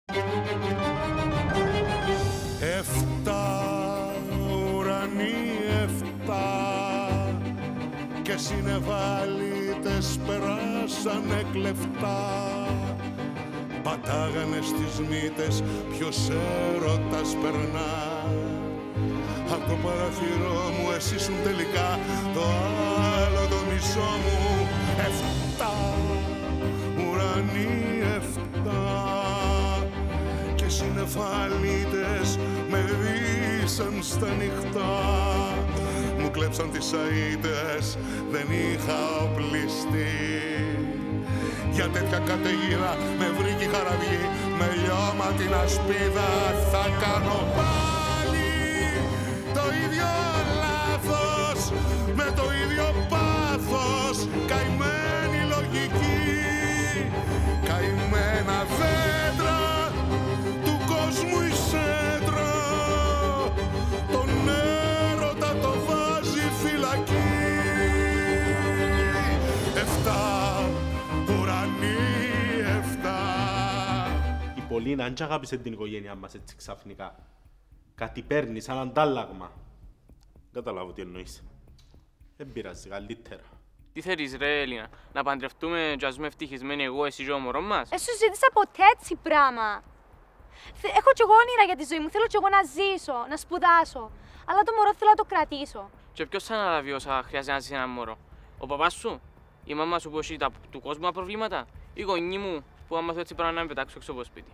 Εφτά ουρανοί, εφτά και συνεβάλιτες περάσανε κλεφτά. Πατάγανε στις μύτες ποιος έρωτας περνά. Απ' το παραθυρό μου εσύ ήσουν τελικά το άλλο το μισό μου. Εφτά ουρανοί, εφτά και συνεφαλίτες με δύσαν στα νυχτά. Μου κλέψαν τις αΐτες, δεν είχα οπλιστεί. Για τέτοια καταιγίδα με βρήκε η χαραυγή, με λιώμα την ασπίδα θα κάνω πάλι το ίδιο λάθος, με το ίδιο πάθος, καημένη λογική, καημένα δέντρα του κόσμου η σέντρα, τον έρωτα το βάζει φυλακή. Εφτά ουρανοί, εφτά. Η Πολίνα αν αγάπησε την οικογένειά μας έτσι ξαφνικά. Κάτι παίρνει σαν αντάλλαγμα. Καταλάβω τι εννοείς. Δεν πειράζει, καλύτερα. Τι θέλεις ρε Έλληνα, να παντρευτούμε και ας ζούμε ευτυχισμένοι εγώ, εσύ και ο μωρό μας? Σου ζήτησα ποτέ έτσι πράγμα. Έχω κι εγώ όνειρα για τη ζωή μου, θέλω κι εγώ να ζήσω, να σπουδάσω. Αλλά το μωρό θέλω να το κρατήσω. Και ποιος θα αναλάβει όσα χρειάζεται να ζήσει ένα μωρό? Ο παπάς σου? Η μάμα σου που έχει τα του κόσμου προβλήματα? Οι γονείς μου που άμα θέλω έτσι πράγμα να με πετάξω έξω από το σπίτι?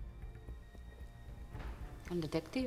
Ο detective.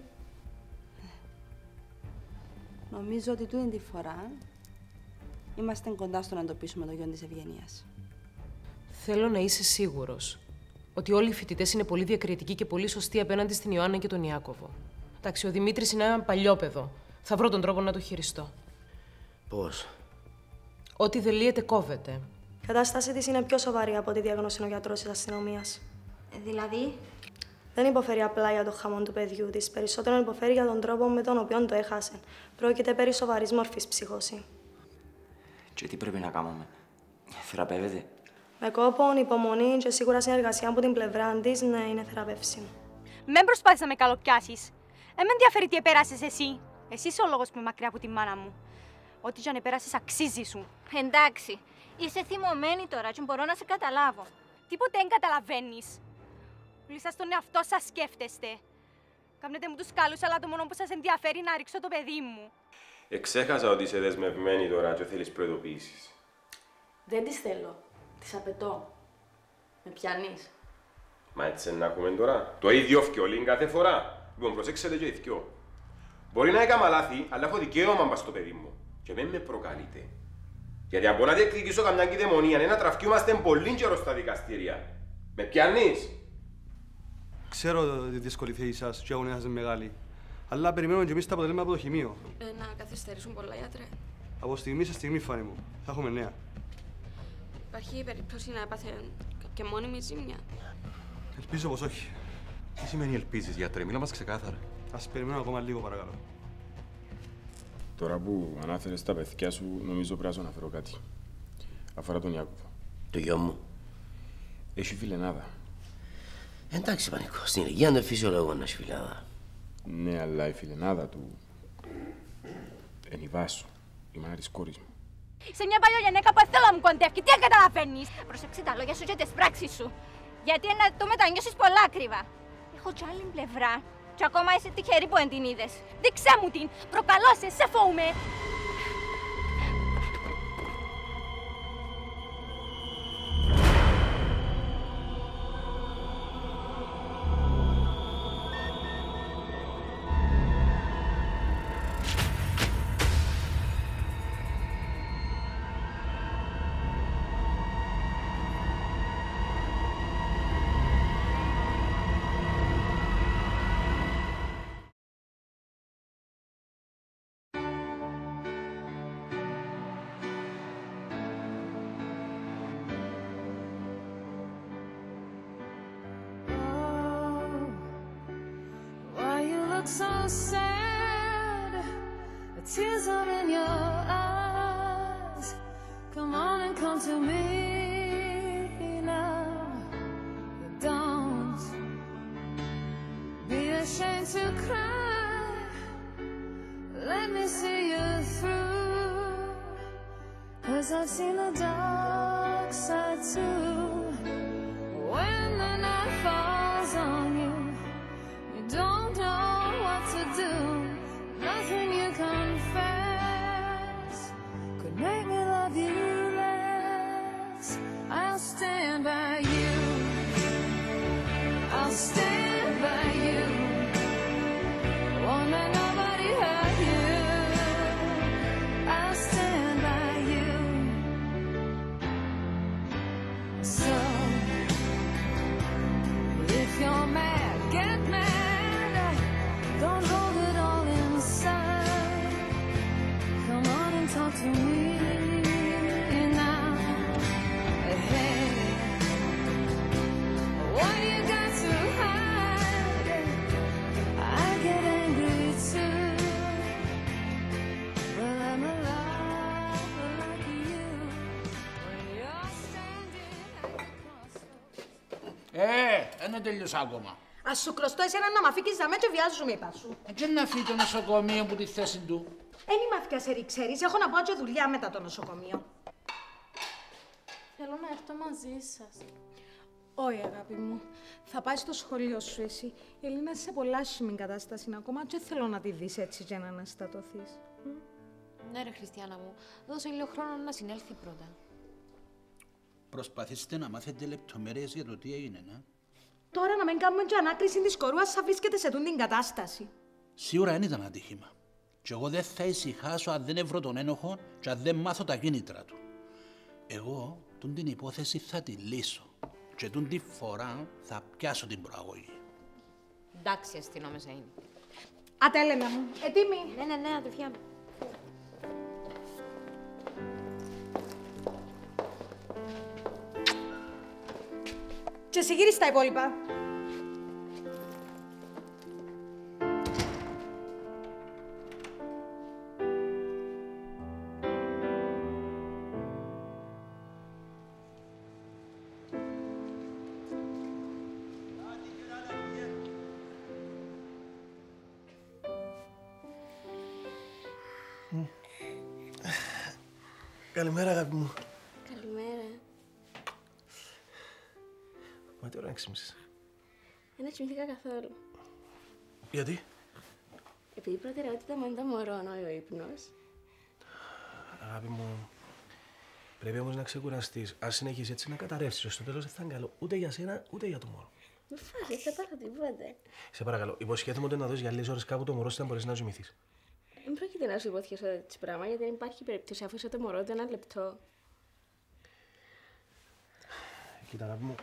Νομίζω ότι τούτη τη φορά είμαστε κοντά στο να εντοπίσουμε το γιο της Ευγενίας. Θέλω να είσαι σίγουρος ότι όλοι οι φοιτητές είναι πολύ διακριτικοί και πολύ σωστοί απέναντι στην Ιωάννα και τον Ιάκωβο. Εντάξει, ο Δημήτρης είναι ένα παλιόπαιδο. Θα βρω τον τρόπο να το χειριστώ. Πώς? Ό,τι δεν λύεται, κόβεται. Η κατάστασή της είναι πιο σοβαρή από τη διάγνωση ο γιατρός της αστυνομίας. Δηλαδή? Δεν υποφέρει απλά για το χαμό του παιδιού της, περισσότερο υποφέρει για τον τρόπο με τον οποίο το έχασε. Πρόκειται περί σοβαρής μορφής ψυχώση. Και τι πρέπει να κάνουμε? Θεραπεύεται? Με κόπο, υπομονή και σίγουρα συνεργασία από την πλευρά της, ναι, είναι θεραπεύσιμο. Μην προσπάθεις να με καλοπιάσεις. Με ενδιαφέρει τι επέρασες εσύ. Εσύ είσαι ο λόγος που είμαι μακριά από τη μάνα μου. Ό,τι και αν επέρασες αξίζει σου. Εντάξει, είσαι θυμωμένη τώρα και μπορώ να σε καταλάβω. Τίποτε δεν καταλαβαίνεις. Όλοι σας τον εαυτό σας σκέφτεστε. Κάμνετε μου τους καλούς, αλλά το μόνο που σας ενδιαφέρει είναι να ρίξω το παιδί μου. Εξέχασα ότι είσαι δεσμευμένη τώρα και θέλεις προειδοποιήσεις. Δεν τις θέλω. Τις απαιτώ. Με πιάνεις? Μα έτσι να έχουμε τώρα. Το ίδιο φκιόλιν κάθε φορά. Λοιπόν, προσέξτε και οι δυο. Μπορεί να έκανα λάθη, αλλά έχω δικαίωμα μπας στο παιδί μου. Και δεν με προκαλείτε. Γιατί αν μπορώ να διεκδικήσω καμιά κυδαιμονία, να τραφκιούμαστε πολύ καιρό στα δικαστήρια. Με πιάνεις? Ξέρω ότι δύσκολη θέση σας και η αγωνία σας είναι μεγάλη. Αλλά περιμένουμε και εμείς τα αποτελέσματα από το χημείο. Να καθυστερήσουν πολλά, γιατρέ. Από στιγμή σε στιγμή, Φάνη μου. Θα έχουμε νέα. Υπάρχει περίπτωση να έπαθε και μόνιμη ζήμια? Ελπίζω πως όχι. Τι σημαίνει ελπίζεις, γιατρέ? Μίλα μας ξεκάθαρα. Ας περιμένω ακόμα λίγο, παρακαλώ. Τώρα που ανάφερες τα παιδιά σου, νομίζω πρέπει να σου αναφέρω κάτι. Αφορά τον Ιάκωβο. Το γιο μου. Έχει φιλενάδα. Εντάξει, Πανικό. Στην ηλικία είναι φυσιολογικό να έχει φιλενάδα. Ναι, αλλά η φιλενάδα του είναι η Βάσο, η μάνα της κόρης μου. Σε μια παλιογενέκα που θέλω να μου κοντεύει, τι δεν καταλαβαίνεις? Προσέξε τα λόγια σου και τις πράξεις σου. Γιατί να το μετανιώσεις πολλά ακριβά. Έχω κι άλλη πλευρά. Και ακόμα είσαι τυχερή που εν την είδες. Δείξε μου την. Προκαλώ σε φοβούμαι. So sad, the tears are in your eyes. Come on and come to me now. Don't ashamed to cry. Let me see you through, 'cause I've seen the dark side too. When the night falls on you, you don't know what to do. Nothing you confess could make me love you less. I'll stand by you. I'll stand by you. Won't let nobody hurt you. I'll stand by you. So if you're mad, get mad. Don't hold it all inside. Come on and talk to me now. Hey, what you got to hide? I get angry too. Well, I'm alive like you when you're standing across. Δεν τελειώσα ακόμα. Ας σου κλωστώ εσένα να μ' αφήκεις δαμέ και βιάζομαι, είπα σου. Και να φύγει το νοσοκομείο που τη θέση του. Εν είμαι αυκιασέρη, ξέρεις, έχω να πάω και δουλειά μετά το νοσοκομείο. Θέλω να έρθω μαζί σας. Όχι, αγάπη μου. Θα πάει στο σχολείο σου εσύ. Η Ελίνα σε πολλά άσχημη κατάσταση ακόμα και θέλω να τη δεις έτσι και να αναστατωθείς. Ναι ρε Χριστιανά μου, δώσε λίγο χρόνο να συνέλθει πρώτα. Προσπαθήστε να μάθετε λεπτομέρειες για το τι έγινε, ναι. Τώρα να μην κάνουμε και ανάκριση της κορούας σαν βρίσκεται σε τούν την κατάσταση. Σίγουρα δεν ήταν ατύχημα. Και εγώ δεν θα ησυχάσω αν δεν ευρώ τον ένοχο και αν δεν μάθω τα κίνητρα του. Εγώ την υπόθεση θα τη λύσω. Και τη φορά θα πιάσω την προαγωγή. Εντάξει, αστυνόμεσα είναι. Άτε, Έλενα μου. Έτοιμη. Ναι, αδερφιά μου. Και εσύ γύρισε τα υπόλοιπα. Καλημέρα, αγάπη μου. Καλημέρα. Μα τι ώρα ξύπνησες? Δεν κοιμήθηκα καθόλου. Γιατί? Επειδή η προτεραιότητα μου είναι το μωρό, όχι ο ύπνος. Αγάπη μου, πρέπει όμως να ξεκουραστείς. Αν συνεχίσεις έτσι να καταρρεύσεις, στο τέλος δεν θα είναι καλό ούτε για σένα ούτε για το μωρό. Μη φας, δεν θα πάρω τίποτε. Σε παρακαλώ, υποσχέθομαι ότι να δώσεις για λίγες ώρες κάπου το μωρό ώστε να μπορείς να ζουμηθείς. Δεν πρόκειται να σου υποθέσω έτσι πράγμα, γιατί δεν υπάρχει περίπτωση αφού είσαι το μωρό του 1 λεπτό. Κοίτα, αγάπη μου,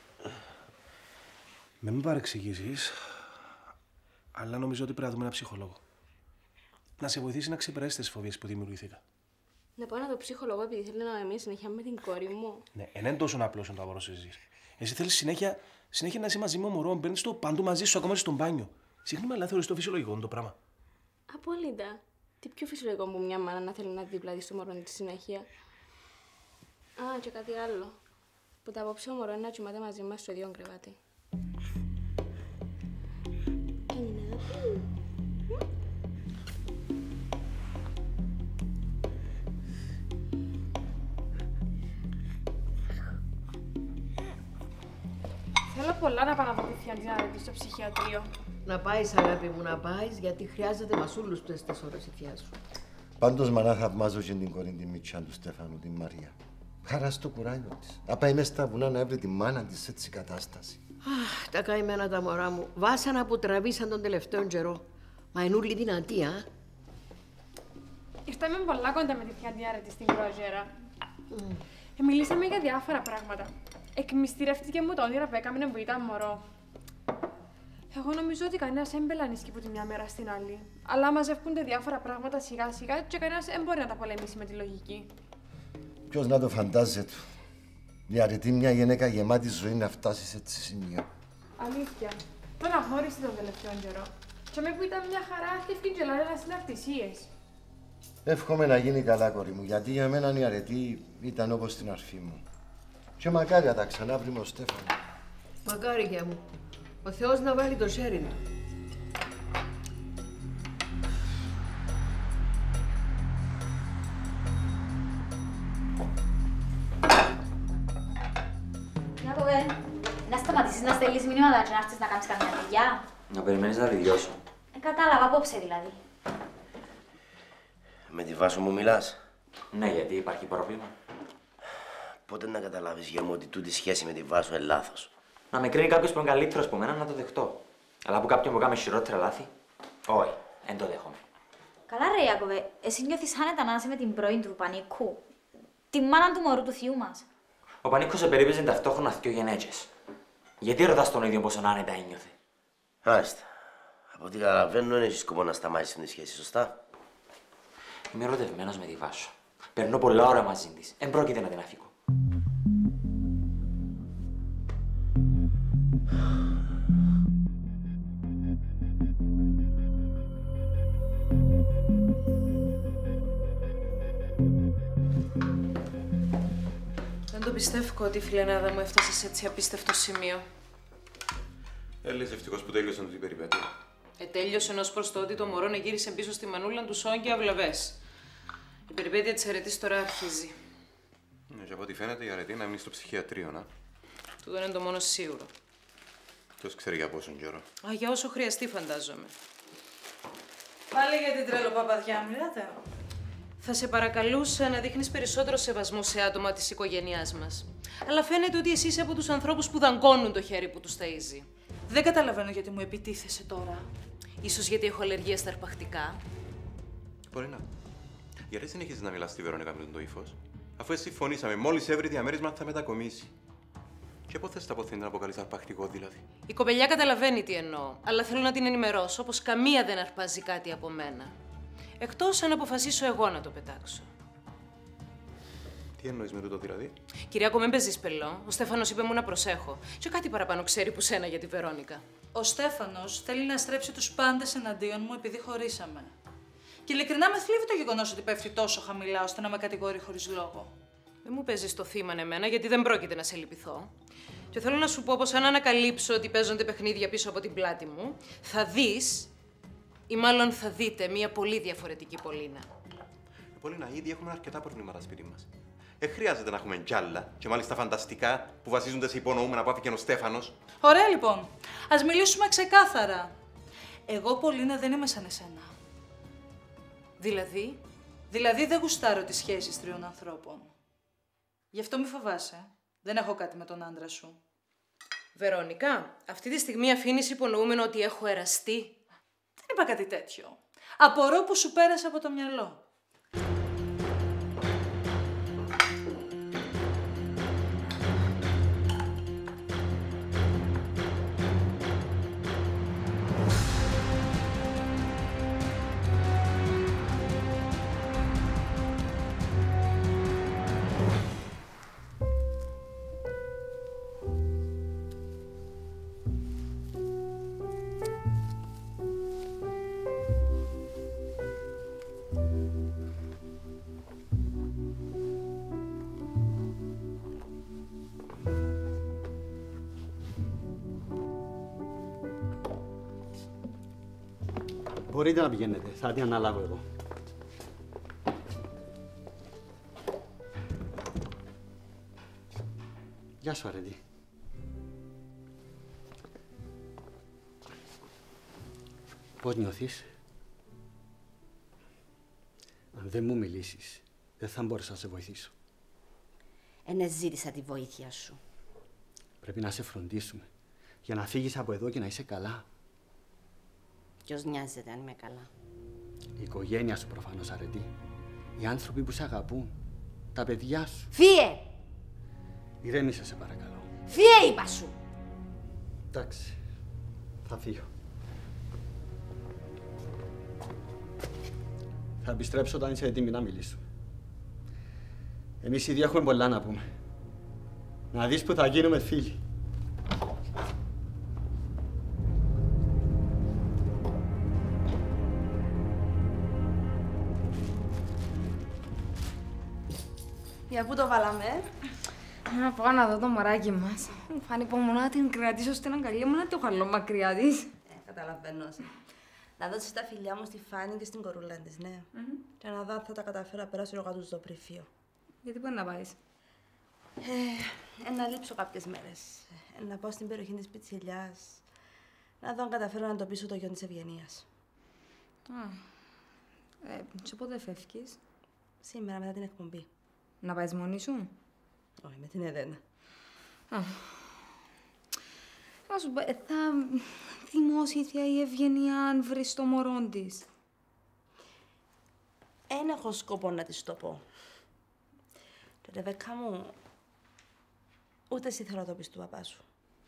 με μην παρεξηγήσεις, αλλά νομίζω ότι πρέπει να δούμε έναν ψυχολόγο. Να σε βοηθήσει να ξεπεράσεις τις φοβίες που δημιουργήθηκα. Να πάω να δω ψυχολόγο επειδή θέλω να είμαι συνέχεια με την κόρη μου. Ναι, δεν είναι τόσο απλό όσο το απορροσίζεις. Εσύ θέλεις συνέχεια να είσαι μαζί με ο μωρό, μπαίνεις το παντού μαζί σου, ακόμα και στον μπάνιο. Συχνά αλλά θεωρείς το φυσιολογικό το πράγμα. Απόλυτα. Τι πιο φυσιολογικό που μια μάνα να θέλει να δίπλα της στο μωρό της συνέχεια. Α, και κάτι άλλο. Που τα απόψε ο μωρό είναι να κοιμάται μαζί μας στο ίδιο κρεβάτι. Θέλω πολλά να πάω να δω τη θεία Τζάρετη στο ψυχιατρίο. Να πάεις, αγάπη μου, να πάεις, γιατί χρειάζεται μασούλους αυτές τις ώρες η θεία σου. Πάντως, μανά, θαυμάζω και την κόρη τη Μιτσιά του Στέφανου, την Μαρία. Χαρά στο κουράγιο της. Να πάει μέσα στα βουνά να έβρει τη μάνα της σε έτσι κατάσταση. Αχ, τα καημένα τα μωρά μου. Βάσανα που τραβήσαν τον τελευταίο καιρό. Μα είναι ούλη δυνατή, α. Ήρθαμε πολλά κοντά με τη θεία Τζάρετη στην Κρόζερα. Μιλήσαμε για διάφορα πράγματα. Εκμυστηρεύτηκε μου το όνειρα που έκαμε που ήταν μωρό. Εγώ νομίζω ότι κανένας δεν μπελανίσκει από τη μια μέρα στην άλλη. Αλλά μαζεύκονται διάφορα πράγματα σιγά σιγά και κανένας δεν μπορεί να τα πολεμήσει με τη λογική. Ποιος να το φαντάζεται. Η αρετή μια γυναίκα γεμάτη ζωή να φτάσει σε έτσι σημείο. Αλήθεια. Τον αγνώρισε τον τελευταίο καιρό. Και με που ήταν μια χαρά, άρχισε και λένε συναρτησίες. Εύχομαι να γίνει καλά, κόρη μου, γιατί για μένα η αρετή ήταν όπως την αρφή μου. Και μακάρι να τα ξανά βρει με ο Στέφανο. Μακάρι για μου. Ο Θεός να βάλει το χέρι του. σταματήσεις να στέλνεις μηνύματα και να έρθεις να κάνεις καμιά δουλειά. Να περιμένεις να τελειώσω. Κατάλαβα, απόψε δηλαδή. Με τη Βάσο μου μιλάς? Ναι, γιατί υπάρχει πρόβλημα. Πότε να καταλάβεις για μου ότι τούτη σχέση με τη Βάσο είναι λάθος? Να με κρίνει κάποιος που είναι καλύτερος από μένα να το δεχτώ. Αλλά από κάποιον που κάνει χειρότερα λάθη, όχι, δεν το δέχομαι. Καλά ρε Ιάκωβε, εσύ νιώθεις άνετα να είσαι με την πρώην του Πανίκου. Τη μάνα του μωρού του θείου μας. Ο Πανίκος επερίπαιζε ταυτόχρονα δύο γενέτσες. Γιατί ρωτάς τον ίδιο πόσο άνετα ένιωθε? Μάλιστα. Από ό,τι καταλαβαίνω, δεν έχεις σκοπό να σταμάτησες τη σχέση, σωστά? Είμαι ερωτευμένος με τη Βάσο. Περνώ πολλά ώρα μαζί της. Εν πρόκειται να την αφήκω. Δεν το πιστεύω ότι η φιλενάδα μου έφτασε σε έτσι απίστευτο σημείο. Έλεος ευτυχώς που τέλειωσαν την περιπέτεια. Τέλειωσε ενός προς το ότι το μωρό γύρισε πίσω στη μανούλα του σόν και αυλαβές. Η περιπέτεια της αρετής τώρα αρχίζει. Ναι, και από ό,τι φαίνεται η αρετή να μείνει στο ψυχιατρίο, να. Τούτο είναι το μόνο σίγουρο. Ποιος ξέρει για πόσον καιρό. Για όσο χρειαστεί, φαντάζομαι. Πάλι για την τρελοπαπαδιά, μιλάτε. Θα σε παρακαλούσα να δείχνεις περισσότερο σεβασμό σε άτομα της οικογένειάς μας. Αλλά φαίνεται ότι εσύ είσαι από τους ανθρώπους που δαγκώνουν το χέρι που τους ταΐζει. Δεν καταλαβαίνω γιατί μου επιτίθεσαι τώρα. Ίσως γιατί έχω αλλεργία στα αρπακτικά. Μπορεί να. Γιατί συνεχίζεις να μιλάς στη Βερόνικα με τον το ύφος, αφού εσύ συμφωνήσαμε μόλις έβρει διαμέρισμα θα μετακομίσει. Και πότε θες τα ποθήνει να αποκαλείς αρπακτικό δηλαδή? Η κοπελιά καταλαβαίνει τι εννοώ, αλλά θέλω να την ενημερώσω πως καμία δεν αρπάζει κάτι από μένα. Εκτός αν αποφασίσω εγώ να το πετάξω. Τι εννοείς με τούτο δηλαδή? Κυριάκο, μην παίζεις πελό. Ο Στέφανος είπε μου να προσέχω. Και κάτι παραπάνω ξέρει που σένα για τη Βερόνικα. Ο Στέφανος θέλει να στρέψει τους πάντες εναντίον μου επειδή χωρίσαμε. Και ειλικρινά με θλίβει το γεγονός ότι πέφτει τόσο χαμηλά ώστε να με κατηγορεί χωρίς λόγο. Δεν μου παίζεις το θύμα εμένα, γιατί δεν πρόκειται να σε λυπηθώ. Και θέλω να σου πω πως αν ανακαλύψω ότι παίζονται παιχνίδια πίσω από την πλάτη μου, θα δεις, ή μάλλον θα δείτε, μια πολύ διαφορετική Πολίνα. Πολίνα, ήδη έχουμε αρκετά προβλήματα σπίτι μας. Δεν χρειάζεται να έχουμε κι άλλα, και μάλιστα φανταστικά, που βασίζονται σε υπονοούμενα που άφηκε ο Στέφανος. Ωραία λοιπόν. Ας μιλήσουμε ξεκάθαρα. Εγώ, Πολίνα, δεν είμαι σαν εσένα. Δηλαδή? Δηλαδή δεν γουστάρω τις σχέσεις τριών ανθρώπων. Γι' αυτό μη φοβάσαι. Δεν έχω κάτι με τον άντρα σου. Βερόνικα, αυτή τη στιγμή αφήνεις υπονοούμενο ότι έχω εραστεί. Δεν είπα κάτι τέτοιο. Απορώ που σου πέρασε από το μυαλό. Μπορείτε να πηγαίνετε, θα την αναλάβω εγώ. Γεια σου, Αρετή. Πώς νιώθεις? Αν δεν μου μιλήσεις, δεν θα μπορούσα να σε βοηθήσω. Ζήτησα τη βοήθεια σου. Πρέπει να σε φροντίσουμε, για να φύγεις από εδώ και να είσαι καλά. Ποιος νοιάζεται αν είμαι καλά? Η οικογένεια σου προφανώς, Αρετή. Οι άνθρωποι που σε αγαπούν. Τα παιδιά σου. Φύε! Ηρέμησε, σε παρακαλώ. Φύε, είπα σου! Εντάξει. Θα φύγω. Θα επιστρέψω όταν είσαι έτοιμη να μιλήσουμε. Εμείς οι δύο έχουμε πολλά να πούμε. Να δεις που θα γίνουμε φίλοι. Για πού το βάλαμε? Να πάω να δω το μωράκι μας. Μου φάνηκε υπομονώ να την κρατήσω στην αγκαλιά μου, να το χαλώ μακριά της. Καταλαβαίνω. Να δώσεις τα φιλιά μου στη Φάνη και στην κορούλα της, ναι. Και να δω αν θα τα καταφέρω να περάσω εγώ τους δοπριφείο. Γιατί πού να πάεις? Να λείψω κάποιες μέρες. Να πάω στην περιοχή της Πιτσιλιάς, να δω αν καταφέρω να εντοπίσω το γιο της Ευγενίας. Και πότε φεύγεις? Σήμερα, μετά την εκπομπή. Να πάεις μόνη σου? Όχι, με την Ελένα. Θα σου πω, θα θυμώσει η θεία η Ευγενία αν βρεις το μωρό της. Εν έχω σκοπό να της το πω. Ρεβέκα μου, ούτε εσύ θέλω να το πεις του παπά σου.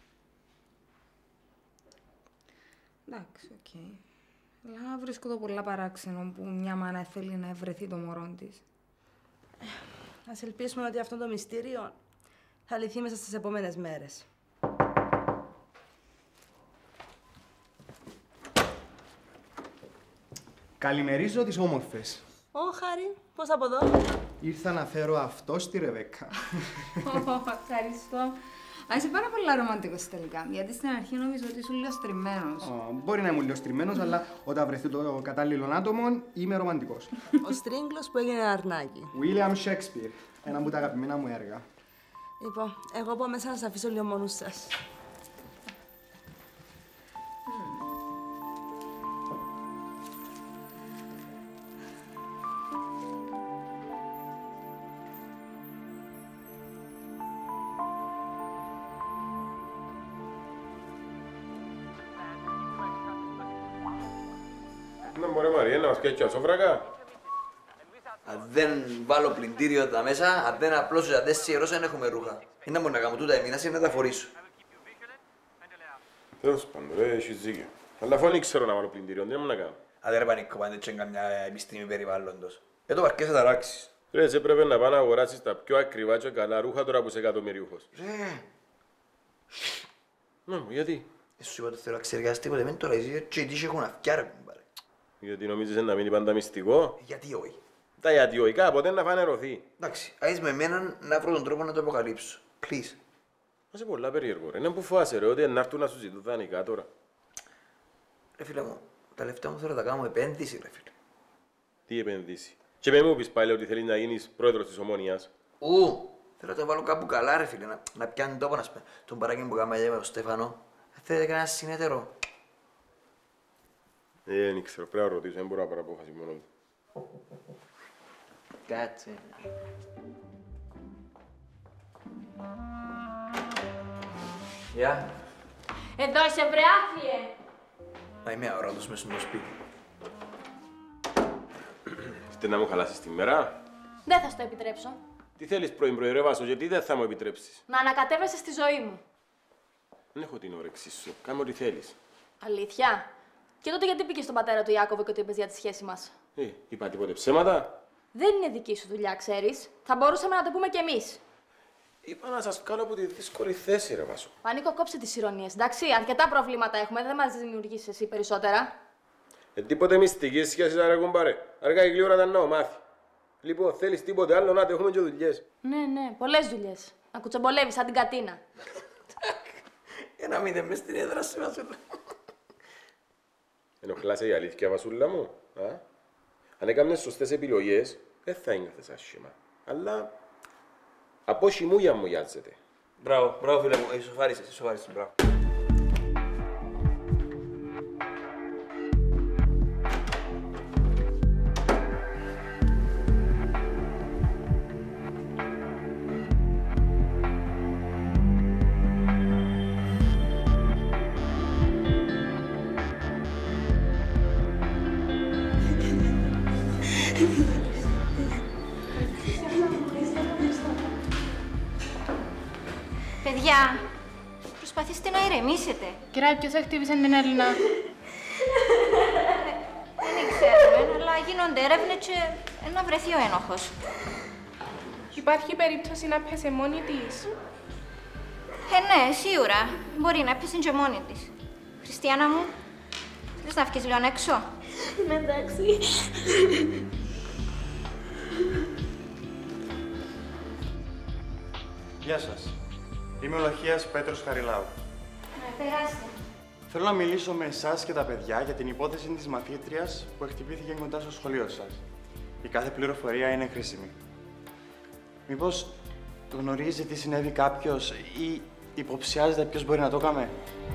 Εντάξει, οκ. Αλλά βρίσκω το πολλά παράξενο που μια μάνα θέλει να ευρεθεί το μωρό της. Ας ελπίσουμε ότι αυτό το μυστήριο θα λυθεί μέσα στις επόμενες μέρες. Καλημερίζω τις όμορφες. Χάρη, πώς από εδώ? Ήρθα να φέρω αυτό στη Ρεβέκα. Ευχαριστώ. Είσαι πάρα πολύ ρομαντικός τελικά, γιατί στην αρχή νομίζω ότι ήσουν λίγο στριμμένος. Μπορεί να ήμουν λίγο στριμμένος, αλλά όταν βρεθεί το κατάλληλο άτομο, είμαι ρομαντικός. Ο Στρίγγλος που έγινε αρνάκι. William Shakespeare, ένα από τα αγαπημένα μου έργα. Λοιπόν, εγώ πάω μέσα να σας αφήσω λίγο μόνους σας. Να μας πιέσει ασόφρακα. Αν δεν βάλω πλυντήριο τα μέσα, αν δεν απλώσω, αν δεν σιερώσω, δεν έχουμε ρούχα. Είναι να μπορώ να κάνω τούτα εμείνας ή να τα φορήσω. Τέλος πάντων, ρε, έχεις δίκιο. Αλλά αφού δεν ξέρω να βάλω πλυντήριο, δεν μου να κάνω. Αν δεν πανικό, πάντα έτσι καμιά επιστήμη περιβάλλοντος. Το παρκές θα ταράξεις. Ρε, εσύ πρέπει να πάω να αγοράσεις τα πιο ακριβά και καλά ρούχα τώρα που είσαι εκατομμυριούχος. Ρε. Να μου, γιατί? Σου είπα ότι θέλω να ξεργάσεις τίποτε, μην τώρα εσύ και τι έχουν αυτιά ρε. Γιατί νομίζεις να μείνει πάντα μυστικό? Γιατί όχι. Τα γιατί όχι, κάποτε να φανερωθεί. Εντάξει, άις με εμένα να βρω τον τρόπο να το αποκαλύψω. Please. Είσαι πολλά περίεργο ρε. Είναι που φοβάσαι ρε, ότι να έρθουν να σου ζητούν δανεικά τώρα. Ρε φίλε μου, τα λεφτά μου θέλω να τα κάνω επένδυση ρε φίλε. Τι επένδυση? Και με μου πεις πάλι ότι θέλεις να γίνεις πρόεδρος της Ομόνοιας. Θέλω να το βάλω κάπου καλά ρε φίλε, να πιάνει τόπο να σπέ. Τον παράκι που κάνουμε με τον Στέφανο. Θέλετε κανένα συνέτερο. Δεν ξέρω, πρέπει να ρωτήσω, δεν μπορώ να πάρω απόφαση μόνο του. Κάτσε. Γεια. Εδώ είσαι βρε άθλιε. Να είμαι αοράτος μέσα στο σπίτι. Θέλετε να μου χαλάσεις τη μέρα? Δεν θα στο επιτρέψω. Τι θέλεις πρώην προεδρεύασο, γιατί δεν θα μου επιτρέψεις? Να ανακατεύεσαι στη ζωή μου. Δεν έχω την όρεξή σου. Κάμε ό,τι θέλεις. Αλήθεια. Και τότε γιατί πήγες στον πατέρα του Ιάκωβο και του είπες για τη σχέση μας? Είπα τίποτε ψέματα. Δεν είναι δική σου δουλειά, ξέρεις. Θα μπορούσαμε να το πούμε κι εμείς. Είπα να σας βγάλω από τη δύσκολη θέση, ρε Βάσο. Πανίκο, κόψε τις ηρωνίες, εντάξει. Αρκετά προβλήματα έχουμε, δεν μας δημιουργήσεις εσύ περισσότερα. Τίποτε μυστική σχέση, ρε κουμπάρε. Αργά η γλύωρα ήταν να μάθει. Λοιπόν, θέλεις τίποτε άλλο, να έχουμε και δουλειές. Ναι, πολλές δουλειές. Να κουτσομπολεύεις σαν την Κατίνα. Να μείνε μες στην έδρα σου, Βασούλα. Ενοχλάσαι η αλήθεια, Βασούλα μου. Αν έκανες σωστές επιλογές, δεν θα ένιωθες άσχημα. Αλλά από χυμούγια μου γιάζεται. Μπράβο, φίλε μου. Ισοφάρισες, μπράβο. Παιδιά, προσπαθήστε να ηρεμήσετε. Κυρία, ποιος χτύπησε την Έλληνα? Δεν ξέρουμε, αλλά γίνονται έρευνες και να βρεθεί ο ένοχος. Υπάρχει περίπτωση να πέσει μόνη της? Ναι, σίγουρα. Μπορεί να πέσει και μόνη της. Χριστιανά μου, θέλεις να βγεις λίγο έξω? Ναι, εντάξει. Γεια σας. Είμαι ο Λοχίας Πέτρος Χαριλάου. Περάστε. Θέλω να μιλήσω με εσάς και τα παιδιά για την υπόθεση της μαθήτριας που εκτυπήθηκε κοντά στο σχολείο σας. Η κάθε πληροφορία είναι χρήσιμη. Μήπως γνωρίζει τι συνέβη κάποιος ή Υποψιάζεται ποιος μπορεί να το κάνει.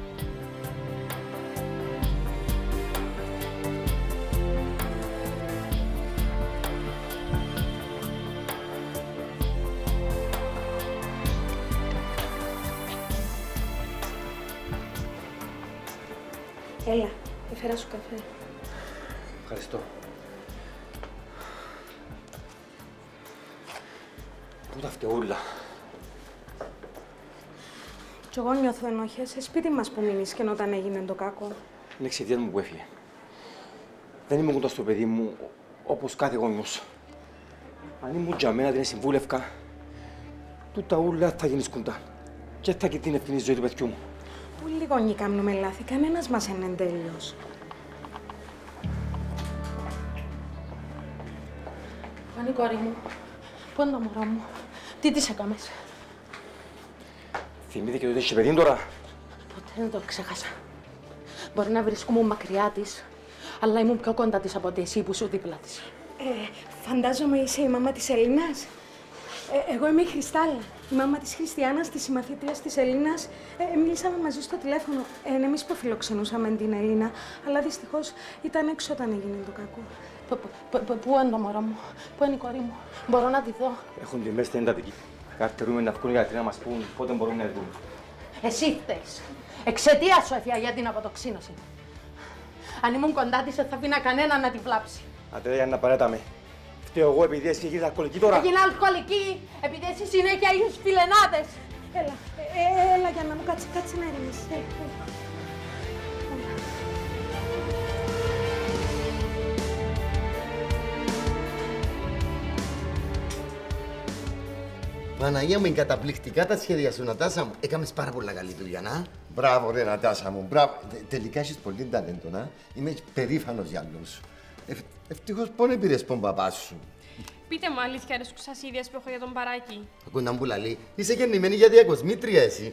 Έλα, έφερα σου καφέ. Ευχαριστώ. Πού τα φτεούλα. Κι εγώ νιώθω ενόχες σε σπίτι μας που μείνεις και όταν έγινε το κακό. Είναι εξαιτίας μου που έφυγε. Δεν είμαι κοντά στο παιδί μου όπως κάθε γονιός. Αν ήμουν για μένα την συμβούλευκα, τούτα ούλα θα γίνεις κοντά. Και θα και την ευθύνη ζωή του παιδιού μου. Που λίγο νι κάνουμε λάθη, κανένας μας είναι τέλειος. Πού είναι η κόρη μου, πού είναι το μωρό μου, τι της έκαμες. Θυμήθηκε ότι είχε παιδί τώρα. Ποτέ δεν το ξέχασα. Μπορεί να βρισκόμουν μακριά της, αλλά ήμουν πιο κοντά της από ότι εσύ που σου δίπλα της. Φαντάζομαι είσαι η μάμα της Ελλήνας. Εγώ είμαι η Χριστάλλα, η μάμα της Χριστιάνας, της συμμαθήτριας της Ελλήνας. Μίλησαμε μαζί στο τηλέφωνο. Εμείς που φιλοξενούσαμε την Ελλήνα, αλλά δυστυχώς ήταν έξω όταν έγινε το κακό. Πού είναι το μωρό μου, πού είναι η κόρη μου, μπορώ να τη δω. Έχουν τη μέση στην εντατική. Καρτερούμε να βγουν οι γιατροί να μας πούν πότε μπορούμε να δούμε. Εσύ φταίς. Εξαιτίας σου έφυγα για την αποτοξίνωση. Αν ήμουν κοντά της, δεν θα αφήνα κανένα να τη βλάψει. Αντρέα, για να παρέταμε. Φταίω εγώ επειδή εσύ γίνεις αλκοολική τώρα. Έγινα αλκοολική, επειδή εσύ συνέχεια είχες φιλενάδες. Έλα για να μου κάτσε να ειρηνήσεις. Παναγία μου, είναι καταπληκτικά τα σχέδια σου, Νατάσα μου. Έκαμες πάρα πολλά καλή δουλειά, να. Μπράβο, ρε Νατάσα μου, μπράβο. Τελικά έχεις πολύ ταλέντο, να. Είμαι περήφανος για όλους σου. Ευτυχώς πόνε πήρες τον παπά σου. Πείτε μου αλήθεια αρέσκουν σας οι ιδέες που έχω για τον Παράκη. Ακού να μου λαλεί, είσαι γεννημένη για διακοσμήτρια εσύ.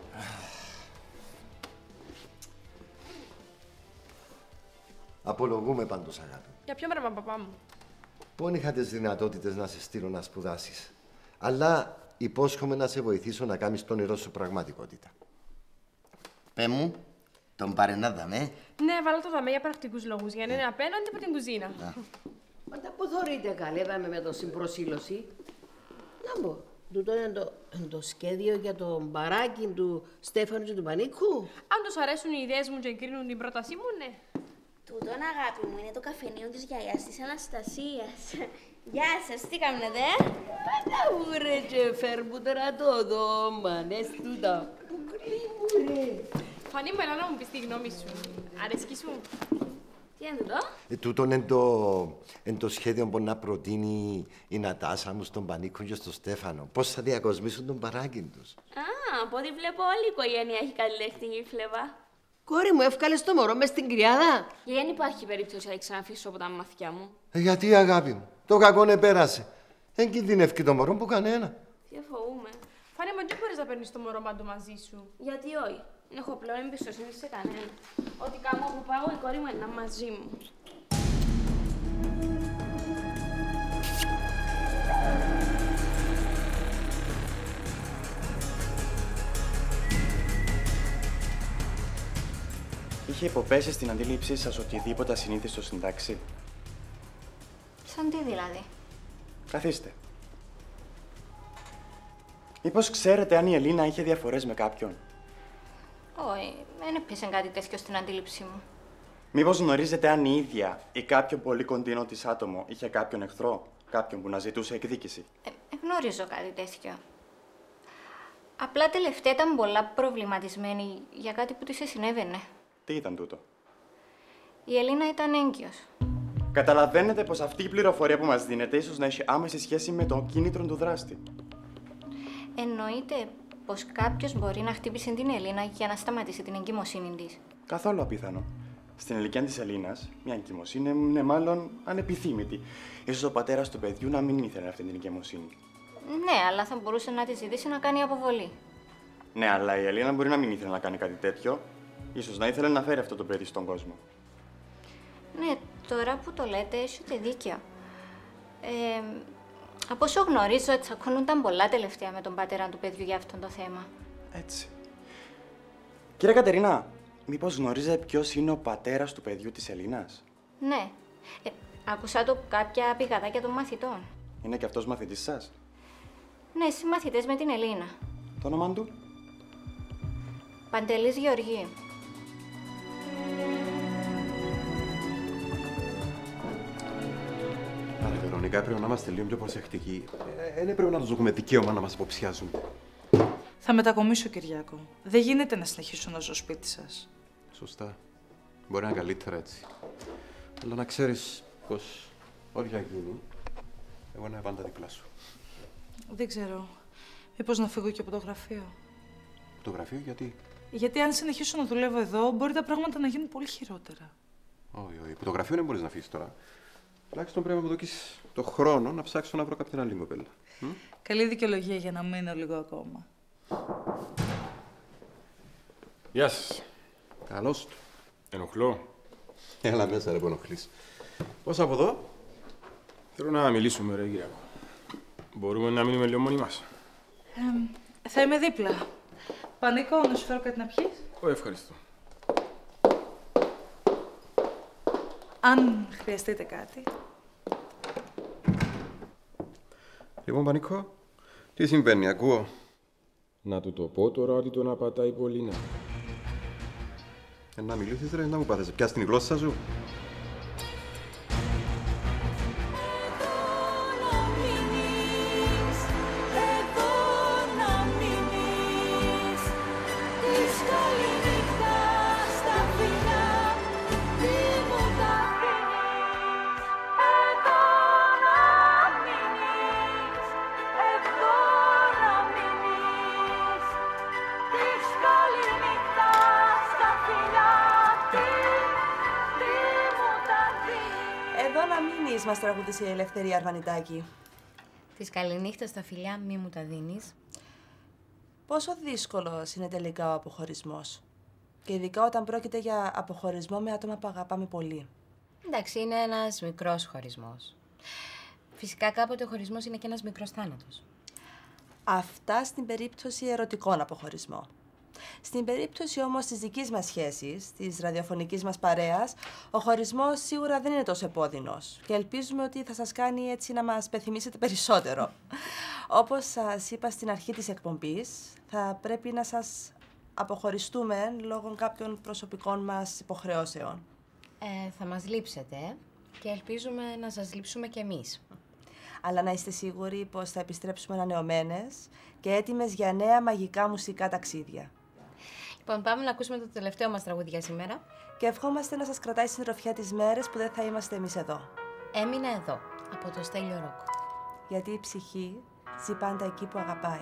Απολογούμε πάντως, αγάπη. Για ποιο πράγμα, παπά μου. Πόν είχα τις δυνατότητες να σε στείλω να σπουδάσεις. Αλλά υπόσχομαι να σε βοηθήσω να κάνεις το όνειρό σου πραγματικότητα. Πέ μου, τον πάρε να δαμε. Ναι, βάλω το δαμέ για πρακτικούς λόγους, για να είναι απέναντι από την κουζίνα. Μα τα που θωρείτε καλέ, δάμε με το συμπροσήλωση. Να πω, τούτο είναι το σχέδιο για τον Παράκη του Στέφανου και του Πανίκου. Αν τους αρέσουν οι ιδέες μου και εγκρίνουν την πρότασή μου, ναι. Τούτον, αγάπη μου, είναι το καφενείο της γιαγιάς της Αναστασίας. Γεια σας, τι κάνετε, Πάντα μου ρε και φέρ μου τώρα το δώμα, νες τούτα. Πουκλή μου ρε. Φανή μου, έλα να μου πεις τη γνώμη σου. Αρέσκει σου. Τι είναι τούτο? Τούτον είναι το σχέδιο που να προτείνει η Νατάσα μου στον Πανίκο και στον Στέφανο. Πώς θα διακοσμήσουν τον Παράκη τους. Α, από ό,τι βλέπω όλη η οικογένεια έχει καλλιτεχνική φλεβά. Κόρη μου, εύκαλες το μωρό μες στην κρυάδα. Και δεν υπάρχει περίπτωση να ξαναφήσω από τα μαθιά μου. Γιατί, αγάπη μου, το κακό πέρασε. Δεν κινδυνεύει το μωρό που κανένα. Διαφοβούμαι. Φάνη μου, τι μπορείς να παίρνεις το μωρό παντού μαζί σου. Γιατί όχι. Δεν έχω πλέον εμπιστοσύνη σε κανένα. Ό,τι κάνω όπου πάω, η κόρη μου είναι μαζί μου. Είχε υποπέσει στην αντίληψή σας οτιδήποτε ασυνήθιστο στην τάξη. Σαν τι δηλαδή? Καθίστε. Μήπως ξέρετε αν η Ελίνα είχε διαφορές με κάποιον. Όχι, δεν έπιασε κάτι τέτοιο στην αντίληψή μου. Μήπως γνωρίζετε αν η ίδια ή κάποιο πολύ κοντινό της άτομο είχε κάποιον εχθρό, κάποιον που να ζητούσε εκδίκηση. Γνωρίζω κάτι τέτοιο. Απλά τελευταία ήταν πολλά προβληματισμένη για κάτι που της συνέβαινε. Τι ήταν τούτο? Η Ελίνα ήταν έγκυος. Καταλαβαίνετε πως αυτή η πληροφορία που μας δίνεται ίσως να έχει άμεση σχέση με το κίνητρο του δράστη. Εννοείται πως κάποιος μπορεί να χτύπησε την Ελίνα για να σταματήσει την εγκυμοσύνη της. Καθόλου απίθανο. Στην ηλικία της Ελίνας, μια εγκυμοσύνη είναι μάλλον ανεπιθύμητη. Ίσως ο πατέρας του παιδιού να μην ήθελε αυτή την εγκυμοσύνη. Ναι, αλλά θα μπορούσε να τη ζητήσει να κάνει αποβολή. Ναι, αλλά η Ελίνα μπορεί να μην ήθελε να κάνει κάτι τέτοιο. Ίσως να ήθελε να φέρει αυτό το παιδί στον κόσμο. Ναι, τώρα που το λέτε, έχετε δίκιο. Από όσο γνωρίζω, τσακώνονταν πολλά τελευταία με τον πατέρα του παιδιού για αυτό το θέμα. Έτσι. Κύριε Κατερίνα, μήπως γνωρίζετε ποιος είναι ο πατέρας του παιδιού της Ελίνας? Ναι. Άκουσα το κάποια πηγαδάκια των μαθητών. Είναι και αυτός μαθητής σας? Ναι, συμμαθητές με την Ελίνα. Το όνομα του? Παντελής Γεωργίου. Άρα, Βερονικά, πρέπει να είμαστε λίγο πιο προσεκτικοί. Δεν πρέπει να τους δούμε δικαίωμα να μας υποψιάζουν. Θα μετακομίσω, Κυριάκο. Δεν γίνεται να συνεχίσω να ζω σπίτι σας. Σωστά. Μπορεί να είναι καλύτερα έτσι. Αλλά να ξέρεις πως ό,τι θα γίνει, εγώ είμαι πάντα δίπλα σου. Δεν ξέρω. Μήπως να φύγω και από το γραφείο. Το γραφείο γιατί? Γιατί αν συνεχίσω να δουλεύω εδώ, μπορεί τα πράγματα να γίνουν πολύ χειρότερα. Όχι, όχι. Που το γραφείο δεν μπορείς να φύγεις τώρα. Τουλάχιστον πρέπει να μου δώσεις το χρόνο να ψάξω να βρω κάποια άλλη κοπέλα. Καλή δικαιολογία για να μείνω λίγο ακόμα. Γεια σας. Καλώς του. Ενοχλώ. Έλα μέσα, ρε, που ενοχλείς. Πώς από εδώ? Θέλω να μιλήσουμε, ρε Κυριακό. Μπορούμε να μείνουμε λίγο μόνοι μας? Θα είμαι δίπλα. Πανίκο, να σου φέρω κάτι να πιείς? Όχι, ευχαριστώ. Αν χρειαστείτε κάτι. Λοιπόν, Πανίκο, τι συμβαίνει, ακούω? Να του το πω τώρα ότι τον απατάει η Πολίνα. Να μιλήσεις, ρε, να μου πάθεσαι. Πιάσεις την γλώσσα σου. Μας τραγούδισε η Ελευθερία Αρβανιτάκη. Της καληνύχτας στα φιλιά μη μου τα δίνεις. Πόσο δύσκολος είναι τελικά ο αποχωρισμός. Και ειδικά όταν πρόκειται για αποχωρισμό με άτομα που αγαπάμε πολύ. Εντάξει, είναι ένας μικρός χωρισμός. Φυσικά κάποτε ο χωρισμός είναι και ένας μικρός θάνατος. Αυτά στην περίπτωση ερωτικών αποχωρισμών. Στην περίπτωση όμως της δικής μας σχέσης, της ραδιοφωνικής μας παρέας, ο χωρισμός σίγουρα δεν είναι τόσο επώδυνος και ελπίζουμε ότι θα σας κάνει έτσι να μας πεθυμίσετε περισσότερο. Όπως σας είπα στην αρχή της εκπομπής, θα πρέπει να σας αποχωριστούμε λόγω κάποιων προσωπικών μας υποχρεώσεων. Θα μας λείψετε και ελπίζουμε να σας λείψουμε κι εμείς. Αλλά να είστε σίγουροι πως θα επιστρέψουμε ανανεωμένες και έτοιμες για νέα μαγικά μουσικά ταξίδια. Λοιπόν, πάμε να ακούσουμε το τελευταίο μας τραγούδι για σήμερα. Και ευχόμαστε να σας κρατάει συντροφιά τις μέρες που δεν θα είμαστε εμείς εδώ. Έμεινα εδώ, από το Στέλιο Ρόκο. Γιατί η ψυχή ζει πάντα εκεί που αγαπάει.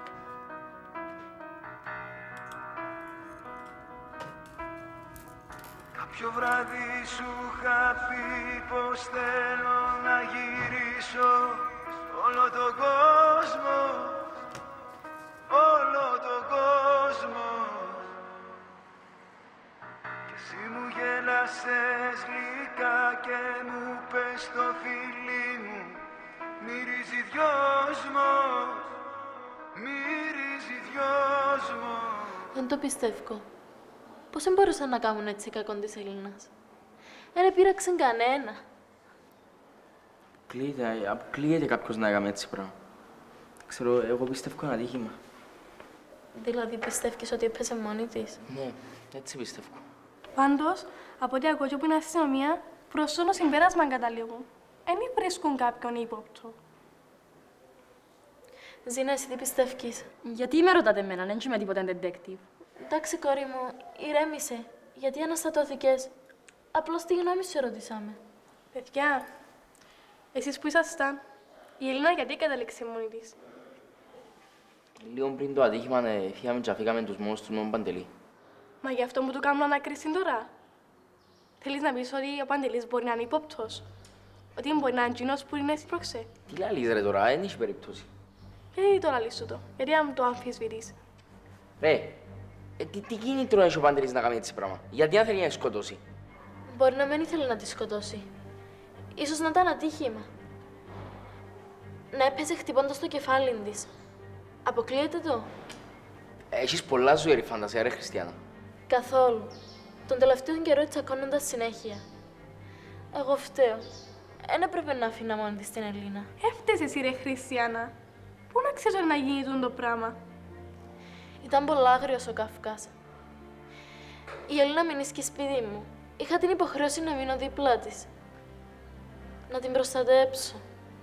Κάποιο βράδυ σου είχα πει πως θέλω να γυρίσω όλο τον κόσμο, όλο τον κόσμο. Κι εσύ μου γέλασες γλυκά και μου πες το φίλι μου μυρίζει δυόσμο, μυρίζει δυόσμο. Δεν το πιστεύω. Πώς δεν μπορούσαν να κάνουν έτσι κακό της Ελλήνας. Δεν επήραξαν κανένα. Αποκλείεται κάποιος να έκαμε έτσι πράγμα. Ξέρω, εγώ πιστεύω ένα ατύχημα. Δηλαδή πιστεύεις ότι έπαιζε μόνη της. Ναι, έτσι πιστεύω. Πάντως, από ό,τι ακούω που είναι αστυνομία, προς όλο συμπέρασμα καταλήγουν. Δεν βρίσκουν κάποιον ύποπτο. Ζήνα, εσύ τι πιστεύεις? Γιατί με ρωτάτε εμένα, δεν είμαι τίποτα detective. Εντάξει, κόρη μου, ηρέμησε. Γιατί αναστατώθηκες? Απλώς τη γνώμη σου ρωτήσαμε. Παιδιά, εσείς που ήσασταν, η Ελίνα γιατί κατάληξε μόνη της? Λίγο πριν το ατύχημα, φύγαμε και αφήκαμε τους μόνους τους με τον Παντελή. Μα γι' αυτό μου το κάνουν ανάκριση τώρα. Θέλεις να πεις ότι ο Παντελής μπορεί να είναι ύποπτος? Ότι μπορεί να είναι εκείνος που είναι έσπρωξε? Τι λαλείς ρε τώρα, δεν έχει περίπτωση. Γιατί το λαλείς σου το, γιατί να μου το αμφισβητείς? Ρε, τι κίνητρο έχει ο Παντελής να κάνει έτσι πράγμα? Γιατί αν θέλει να σκοτώσει? Μπορεί να μην ήθελε να τη σκοτώσει. Ίσως να ήταν ατύχημα. Να έπαιζε χτυπώντας το κεφάλι της. Αποκλείεται το? Έχεις πολλά ζωηρή φαντασία, ρε Χριστιανά. Καθόλου. Τον τελευταίο καιρό τσακώνοντας συνέχεια. Εγώ φταίω. Εν έπρεπε να αφήνα μόνη της την Ελίνα. Έφτασε εσύ, ρε Χριστιανά. Πού να ξέρω να γίνει το πράγμα. Ήταν πολλά άγριος ο Καυκάς. Η Ελίνα μείνει και σπίτι μου. Είχα την υποχρέωση να μείνω δίπλα της. Να την προστατέψω.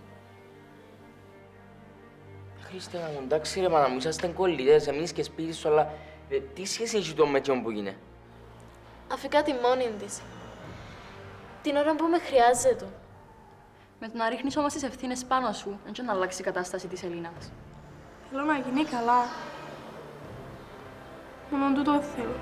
Χριστιανά μου, εντάξει ρε μάνα μου, είσαστε κολλητές, μείνεις και σπίτι σου, αλλά τι σχέση έχει το με ποιον που είναι. Αφήκα τη μόνη της. Την ώρα που με χρειάζεται. Με το να ρίχνεις όμως τις ευθύνες πάνω σου, δεν να αλλάξει η κατάσταση της Ελίνας. Θέλω να γίνει καλά. Μόνο τούτο θέλω.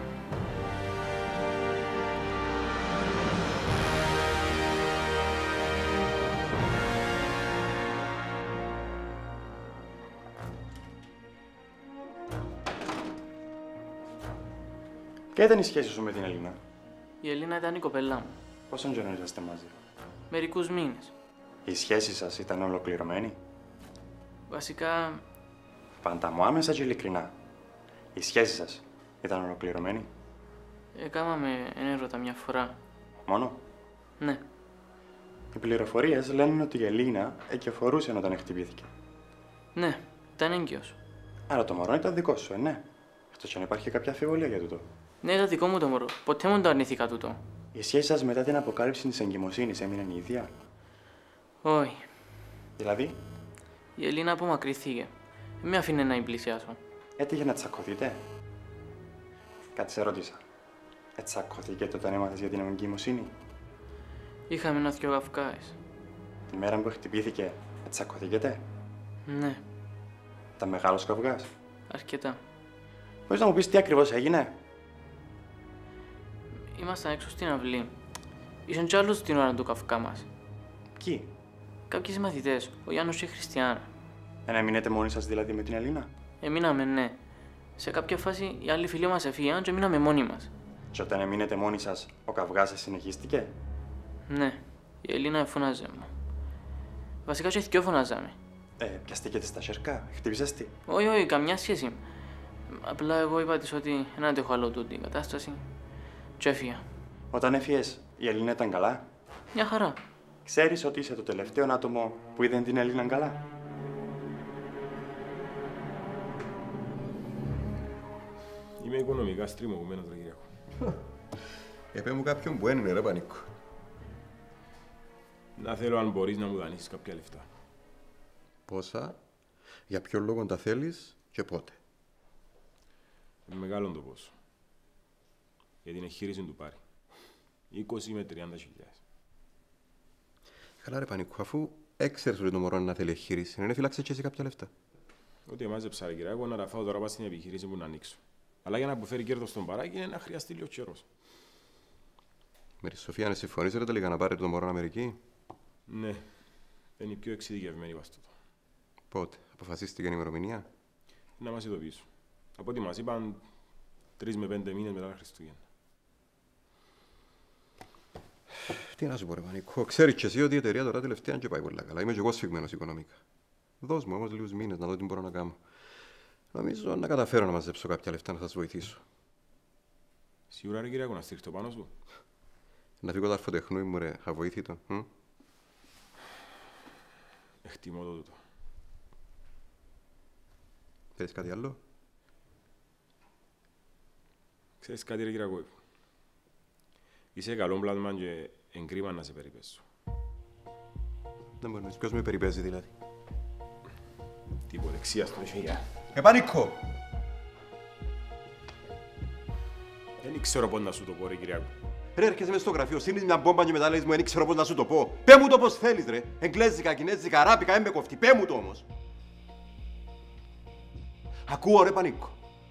Ποια ήταν η σχέση σου με την Ελίνα? Η Ελίνα ήταν η κοπέλα μου. Πόσον καιρό είσαστε μαζί? Μερικούς μήνες. Η σχέση σας ήταν ολοκληρωμένη? Βασικά... Πάντα μου άμεσα και ειλικρινά. Η σχέση σας ήταν ολοκληρωμένη? Έκαναμε έρωτα μια φορά. Μόνο? Ναι. Οι πληροφορίες λένε ότι η Ελίνα εκεφορούσε όταν χτυπήθηκε. Ναι, ήταν έγκυος. Άρα το μωρό ήταν δικό σου, ναι. Εκτός κι αν υπάρχει κάποια αμφιβολία για τούτο. Ναι, ήταν δικό μου το μωρό. Ποτέ μου το αρνηθήκα τούτο. Η σχέση σας μετά την αποκάλυψη της εγκυμοσύνης έμεινε η ίδια? Όχι. Δηλαδή? Η Ελίνα απομακρύθηκε. Δεν με αφήνε να πλησιάσω. Έτυχε να τσακωθείτε? Κάτι σε ρώτησα. Τσακωθήκετε όταν έμαθες για την εγκυμοσύνη? Είχαμε ένα-δυο Καυκάες. Τη μέρα που χτυπήθηκε, τσακωθήκετε? Ναι. Ήταν μεγάλος καυγάς? Αρκετά. Μπορείς να μου πεις τι ακριβώς έγινε? Ήμασταν έξω στην αυλή. Ήσουν κι άλλους την ώρα του καυκά μας. Ποιοι? Κάποιοι μαθητές, ο Γιάννος και η Χριστιανά. Έμεινετε μόνοι σας δηλαδή με την Ελίνα? Εμείναμε, ναι. Σε κάποια φάση οι άλλοι φίλοι μας έφυγαν και μείναμε μόνοι μας. Και όταν έμεινετε μόνοι σας, ο καυγάς σας συνεχίστηκε? Ναι. Η Ελίνα φώναζε μου. Βασικά και δυο φωνάζαμε. Πιαστήκετε στα σέρκα, χτύπησες τη? Όχι, όχι, καμιά σχέση. Απλά εγώ είπα της ότι δεν αντέχω άλλο τούτη την κατάσταση. Και έφυγα. Όταν έφυγες, η Ελίνα ήταν καλά? Μια χαρά. Ξέρεις ότι είσαι το τελευταίο άτομο που είδε την Ελίνα καλά? Είμαι οικονομικά στριμωγμένος, ρε Κυριακό. Επέ μου κάποιον που είναι, ρε Πανίκο. Να θέλω αν μπορείς να μου δανείσεις κάποια λεφτά. Πόσα, για ποιο λόγο τα θέλεις και πότε? Μεγάλο το πόσο. Για την εγχείρηση του πάρει. 20 με 30.000. Καλά ρε Πανίκο, αφού έξερες ότι το μωρό να θέλει εγχείρηση, δεν φυλάξε και εσύ κάποια λεφτά. Ό,τι μάζεψα ρε Κυριακό, να τα φάω τώρα στην επιχείρηση που να ανοίξω. Αλλά για να αποφέρει κέρδος στον παράγει είναι να χρειαστεί λίγο καιρός. Με τη Σοφία να συμφωνήσετε τελικά να πάρετε το μωρό Αμερική? Ναι, είναι η πιο εξειδικευμένη βαστούτο. Πότε, αποφασίστηκε η ημερομηνία? Να μας ειδοποιήσουν. Από ό,τι μας είπαν 3 με 5 μήνες μετά τα Χριστούγεννα. Τι να σου πω ρε Πανίκο, ξέρεις και εσύ ότι η εταιρεία τώρα τελευταία και πάει πολύ καλά. Είμαι και εγώ σφιγμένος οικονομικά. Δώσ' μου όμως λίγους μήνες να δω τι μπορώ να κάνω. Νομίζω να καταφέρω να μαζέψω κάποια λεφτά να σας βοηθήσω. Σίγουρα ρε Κυριακό, να στηριχτώ πάνω σου. Να φύγω το αρφοτεχνούι μου ρε, αβοήθητο. Εκτιμώ το τούτο. Θέλεις κάτι άλλο? Ξέρεις κάτι ρε Κυριακό. Είσαι καλό πλάσμα και εγκρίμα να σε περιπέσω. Δεν μπορεί να είσαι, ποιος με περιπέζει δηλαδή? Τυποδεξία στο χέρια. Πανίκο! Δεν ξέρω πώς να σου το πω ρε Κυριακό. Ρε, έρχεσαι μες στο γραφείο, στείλεις μια μπόμπα και μετά λες μου, δεν ξέρω πώς να σου το πω. Πέ μου το πώς θέλεις ρε. Εγγλέζικα, κινέζικα, αράπικα, έμπε κοφτή. Πέ μου το όμως. Ακούω ρε Πανίκο.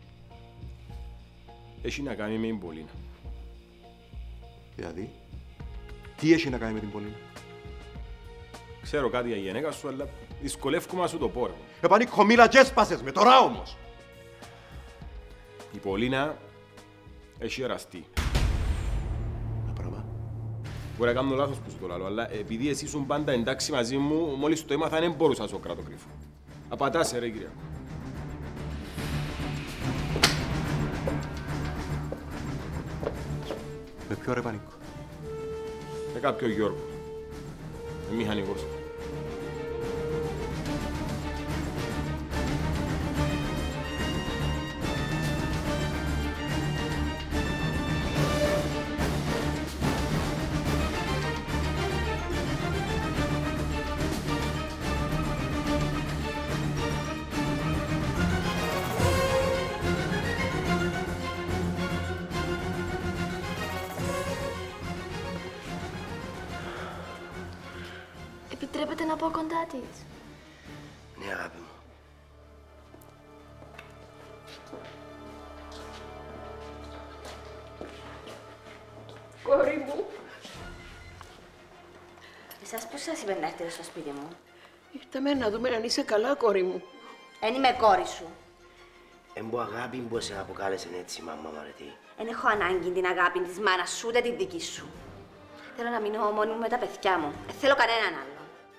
Έχει να κάνει με την Πολίνα. Δηλαδή, τι έχει να κάνει με την Πολίνα? Ξέρω κάτι για γενέκα σου, αλλά δυσκολεύκομαι να σου το πω ρε. Πανίκο, μίλα και έσπασες με, τώρα όμως. Η Πολίνα έχει εραστεί. Μπορεί να κάνω λάθος που σου το λάλλω, αλλά επειδή εσύ ήσουν πάντα εντάξει μαζί μου, μόλις το έμαθα δεν μπορούσα να σου κρατώ κρύφο. Απατάσαι ρε Κυριακό. Με ποιο ρε Πανίκο? Με κάποιο Γιώργο. Μηχανικός. Επιτρέπετε να πω κοντά της? Ναι, αγάπη μου. Κόρη μου. Εσάς πώς σας είπε να έρθετε στο σπίτι μου? Ήρθαμε να δούμε αν είσαι καλά, κόρη μου. Εν είμαι κόρη σου. Εμπο αγάπη που σε αποκάλεσε έτσι, μαμά Μαρετή. Εν έχω ανάγκη την αγάπη της μάνας σου, ούτε τη δική σου. Θέλω να μείνω μόνη μου με τα παιδιά μου. Δεν θέλω κανέναν άλλο.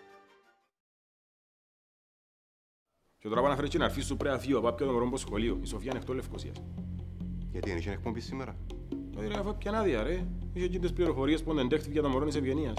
Και τώρα πάνε να φέρεις και να αρφείς σου πρέπει να φύγω, πάω πια το μωρό μου σχολείο. Η Σοφία είναι εκτός Λευκωσίας. Γιατί δεν είχε εκπομπή σήμερα? Δηλαδή ρε, αφού πιαν άδεια ρε. Είχε εκείνες πληροφορίες που εντέχθηκε για το μωρό της ευγενίας.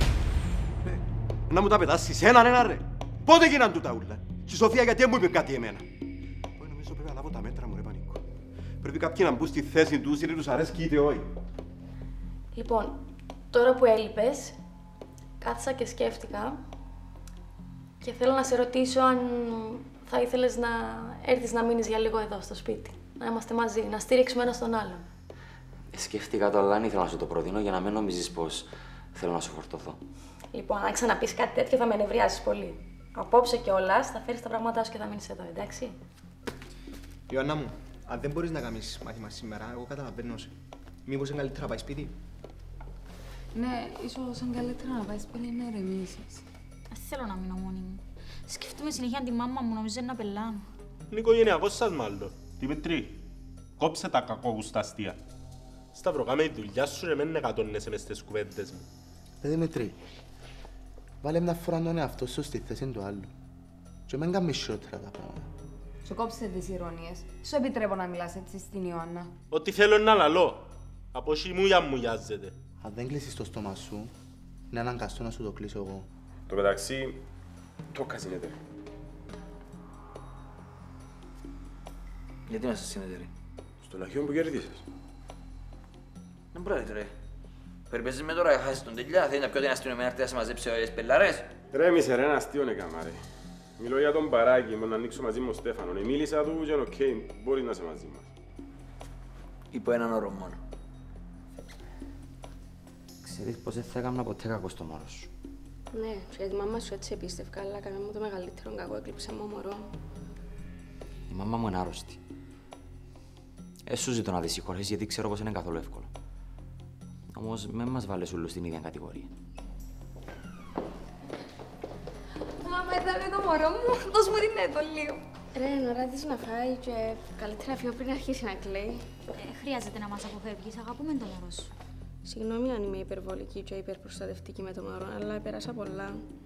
Να μου τα πετάσεις έναν ρε. Πότε γίναν τούτα ούλα? Και η Σοφία γιατί μου είπε κάτι εμένα? Νομίζω πρέπει να λάβω τα μέτρα μου ρε Πανίκο. Πρέπει κάποιοι να μπουν στη θέση τους, είτε τους αρέσκει είτε όχι. Λοιπόν, τώρα που έλειπες, κάθισα και σκέφτηκα και θέλω να σε ρωτήσω αν θα ήθελες να έρθεις να μείνεις για λίγο εδώ στο σπίτι. Να είμαστε μαζί, να στήριξουμε ένας τον άλλον. Σκέφτηκα το, αλλά δεν ήθελα να σου το προτείνω για να μην νομίζεις πως θέλω να σου φορτωθώ. Λοιπόν, αν ξαναπείς κάτι τέτοιο θα με νευριάσεις πολύ. Απόψε κιόλας θα φέρεις τα πράγματά σου και θα μείνεις εδώ, εντάξει? Ιωάννα μου, αν δεν μπορείς να κάνεις μάθημα σήμερα, εγώ καταλαβαίνω σε. Μήπως είναι καλύτερα να πάει σπίτι? Ναι, ίσως είναι καλύτερα να πάει σπίτι να ηρεμήσεις. Δεν θέλω να μείνω μόνη μου. Σκέφτομαι συνέχεια τη μάμα μου, νομίζω να πελάνω. Είναι οικογενειακός σας μάλλον. Δημητρή, κόψε τα κακόγουστα αστεία. Σταύρο, κάμε τη δουλειά σου και μην εκατώνεσαι μες στις κουβέντες μου. Δημητρή, βάλε μια φορά τον εαυτό σου στη θέση του άλλου. Και μην κάνεις σιότερα τα πράγματα. Σου κόψε τις ηρωνίες. Σου επιτρέπω να μιλάς έτσι στην Ιωάννα. Ό,τι θέλω είναι να λαλώ. Από σιμούια μου γιάζεται. Αν δεν κλείσεις το στόμα σου, είναι αναγκαστό να σου το κλείσω εγώ. Το μεταξύ, το καζίνεται. Γιατί να σας συνεταιρεί? Στο λαχείο που κέρδισες. Δεν πρόκειται ρε. Περιπέζεις με τώρα, χάσεις τον τελειά, θέλει να πιω την αστυνομία να έρθει να σε μαζέψει τις πελάρες. Ρε μισέ ρε, ένα αστείο έκαμα ρε. Μιλώ για τον Παράκη, μόνο να ανοίξω μαζί μου ο Στέφανο. Μίλησα του και είναι οκ, μπορεί να είσαι μαζί μας. Υπό έναν όρο μόνο. Ξέρεις πως δεν θα έκανα ποτέ κακό στο μωρό σου. Ναι, και τη μάμα σου έτσι επίστευκα, αλλά κάνε μου το μεγαλύτερο κακό, έκλειψε μου μωρό. Η μάμα μου είναι άρρωστη. Σου ζητώ να τη συγχωρέσεις γιατί ξέρω πως είναι καθόλου εύκολο. Όμως μην μας βάλεις όλους στην ίδια κατηγορία. Μάμα, είδαμε το μωρό μου, δώσ' μου την έτω λίγο. Ρε, είναι ώρα της να φάει και καλύτερα να φύγω πριν αρχίσει να κλαίει. Χρειάζεται να μας αποφεύγεις, αγαπούμε το μωρό σου. Συγγνώμη αν είμαι υπερβολική και υπερπροστατευτική με το μωρό, αλλά πέρασα πολλά.